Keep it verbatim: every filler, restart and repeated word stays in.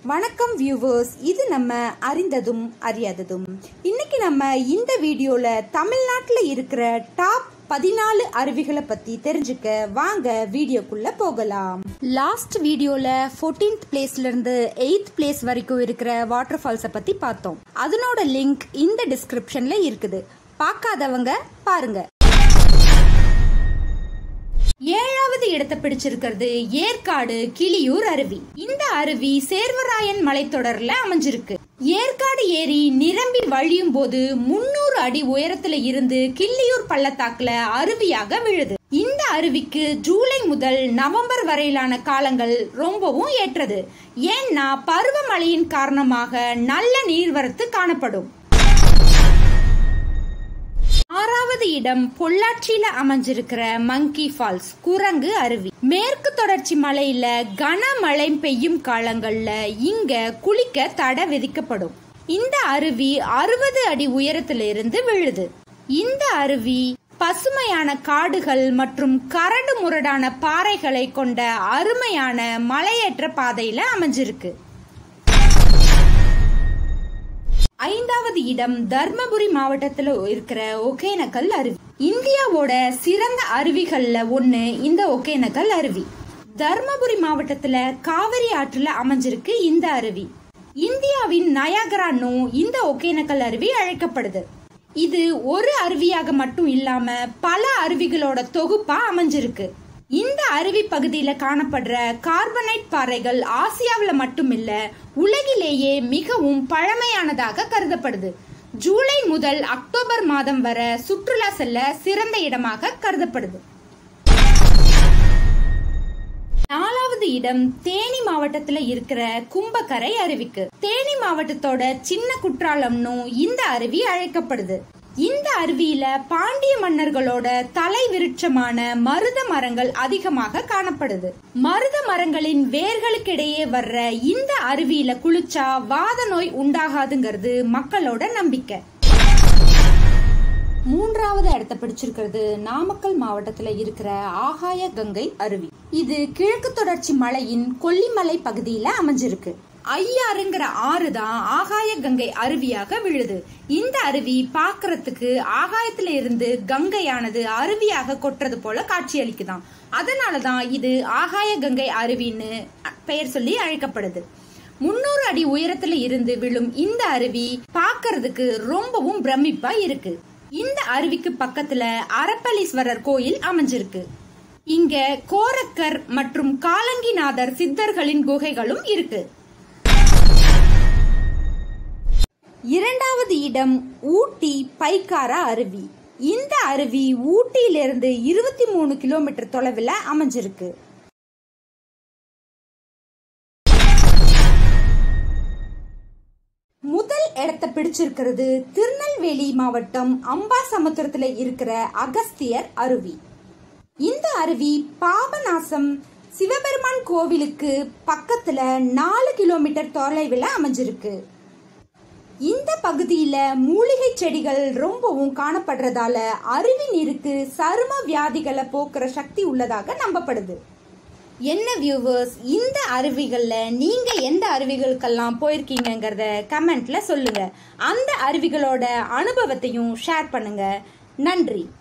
வணக்கம் வியூவர்ஸ், இது நம்ம அறிந்ததும் அறியாததும். இன்னைக்கு நம்ம இந்த வீடியோல தமிழ்நாட்டில் இருக்கிற டாப் பதினாலு அருவிகளை பத்தி தெரிஞ்சுக்க வாங்க வீடியோக்குள்ள போகலாம். லாஸ்ட் வீடியோல பதினான்காவது பிளேஸ்ல இருந்து எட்டாவது பிளேஸ் வரைக்கும் இருக்கிற வாட்டர் ஃபால்ஸை பத்தி பார்த்தோம். அதனோட லிங்க் இந்த டிஸ்கிரிப்ஷன்ல இருக்குது. பார்க்காதவங்க பாருங்க. ஏழாவது இடத்தை பிடிச்சிருக்கிறது ஏற்காடு கிளியூர் அருவி. இந்த அருவி சேர்வராயன் மலைத்தொடர்ல அமைஞ்சிருக்கு. ஏற்காடு ஏரி நிரம்பி வழியும் போது முன்னூறு அடி உயரத்துல இருந்து கிள்ளியூர் பள்ளத்தாக்குல அருவியாக விழுது. இந்த அருவிக்கு ஜூலை முதல் நவம்பர் வரையிலான காலங்கள் ரொம்பவும் ஏற்றது. ஏன்னா பருவமழையின் காரணமாக நல்ல நீர்வரத்து காணப்படும். ஆறாவது இடம் பொள்ளாச்சியில அமைஞ்சிருக்கிற மங்கி ஃபால்ஸ் குரங்கு அருவி. மேற்கு தொடர்ச்சி மலையில கனமழை பெய்யும் காலங்கள்ல இங்க குளிக்க தடை விதிக்கப்படும். இந்த அருவி அறுபது அடி உயரத்திலிருந்து விழுது. இந்த அருவி பசுமையான காடுகள் மற்றும் கரடு முரடான பாறைகளை கொண்ட அருமையான மலையேற்ற பாதையில அமைஞ்சிருக்கு. ஐந்தாவது இடம் தர்மபுரி மாவட்டத்துல இருக்கிற ஒகேனக்கல் அருவி. இந்தியாவோட சிறந்த அருவிகள்ல ஒண்ணு இந்த ஒகேனக்கல் அருவி. தர்மபுரி மாவட்டத்துல காவிரி ஆற்றுல அமைஞ்சிருக்கு இந்த அருவி. இந்தியாவின் நயாகரான்னு இந்த ஒகேனக்கல் அருவி அழைக்கப்படுது. இது ஒரு அருவியாக மட்டும் இல்லாம பல அருவிகளோட தொகுப்பா அமைஞ்சிருக்கு. இந்த அருவி பகுதியில காணப்படுற கார்பனைட் பாறைகள் ஆசியாவில மட்டுமில்ல உலகிலேயே மிகவும் பழமையானதாக கருதப்படுது. ஜூலை முதல் அக்டோபர் மாதம் வரை சுற்றுலா செல்ல சிறந்த இடமாக கருதப்படுது. நாலாவது இடம் தேனி மாவட்டத்துல இருக்கிற கும்பக்கரை அருவிக்கு. தேனி மாவட்டத்தோட சின்ன குற்றாலம்னு இந்த அருவி அழைக்கப்படுது. இந்த அருவியில பாண்டிய மன்னர்களோட தலை விருட்சமான மருத மரங்கள் அதிகமாக காணப்படுது. மருத மரங்களின் வேர்களுக்கிடையே வர்ற இந்த அருவியில குளிச்சா வாத நோய் உண்டாகாதுங்கிறது மக்களோட நம்பிக்கை. மூன்றாவது இடத்தை பிடிச்சிருக்கிறது நாமக்கல் மாவட்டத்துல இருக்கிற ஆகாய கங்கை அருவி. இது கிழக்கு தொடர்ச்சி மலையின் கொல்லிமலை பகுதியில அமைஞ்சிருக்கு. ஐயாறுங்கிற ஆறு தான் ஆகாய கங்கை அருவியாக விழுது. இந்த அருவி பாக்குறதுக்கு ஆகாயத்துல இருந்து கங்கையானது அருவியாக கொட்டுறது போல காட்சி அளிக்குதாம். அதனாலதான் இது ஆகாய கங்கை அருவின்னு பெயர் சொல்லி அழைக்கப்படுது. முன்னூறு அடி உயரத்துல இருந்து விழும் இந்த அருவி பாக்குறதுக்கு ரொம்பவும் பிரமிப்பா இருக்கு. இந்த அருவிக்கு பக்கத்துல அரப்பளீஸ்வரர் கோயில் அமைஞ்சிருக்கு. இங்க கோரக்கர் மற்றும் காலங்கிநாதர் சித்தர்களின் குகைகளும் இருக்கு. இரண்டாவது இடம் ஊட்டி பைக்காரா அருவி. இந்த அருவி ஊட்டியிலிருந்து இருபத்தி மூணு கிலோமீட்டர் தொலைவில் அமைஞ்சிருக்கு. முதல் இடத்தை பிடிச்சிருக்கிறது திருநெல்வேலி மாவட்டம் அம்பாசமுத்திரத்துல இருக்கிற அகஸ்தியர் அருவி. இந்த அருவி பாபநாசம் சிவபெருமான் கோவிலுக்கு பக்கத்துல நாலு கிலோமீட்டர் தொலைவில் அமைஞ்சிருக்கு. இந்த பகுதியில மூலிகை செடிகள் ரொம்பவும் காணப்படுறதால அருவி நீருக்கு சரும வியாதிகளை போக்குற சக்தி உள்ளதாக நம்பப்படுது. என்ன வியூவர்ஸ், இந்த அருவிகள்ல நீங்க எந்த அருவிகளுக்கெல்லாம் போயிருக்கீங்கிறத கமெண்ட்ல சொல்லுங்க. அந்த அருவிகளோட அனுபவத்தையும் ஷேர் பண்ணுங்க. நன்றி.